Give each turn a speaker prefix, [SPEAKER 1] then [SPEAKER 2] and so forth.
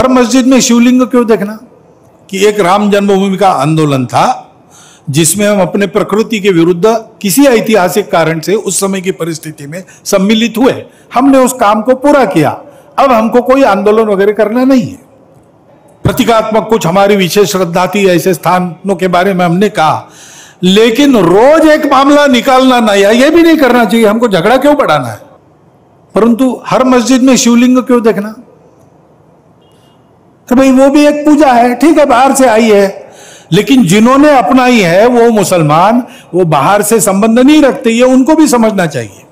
[SPEAKER 1] हर मस्जिद में शिवलिंग क्यों देखना? कि एक राम जन्मभूमि का आंदोलन था जिसमें हम अपने प्रकृति के विरुद्ध किसी ऐतिहासिक कारण से उस समय की परिस्थिति में सम्मिलित हुए, हमने उस काम को पूरा किया। अब हमको कोई आंदोलन वगैरह करना नहीं है। प्रतीकात्मक कुछ हमारी विशेष श्रद्धा थी, ऐसे स्थानों के बारे में हमने कहा, लेकिन रोज एक मामला निकालना नया, यह भी नहीं करना चाहिए। हमको झगड़ा क्यों बढ़ाना है? परंतु हर मस्जिद में शिवलिंग क्यों देखना? तो भाई वो भी एक पूजा है, ठीक है, बाहर से आई है, लेकिन जिन्होंने अपनाई है वो मुसलमान, वो बाहर से संबंध नहीं रखते, ये उनको भी समझना चाहिए।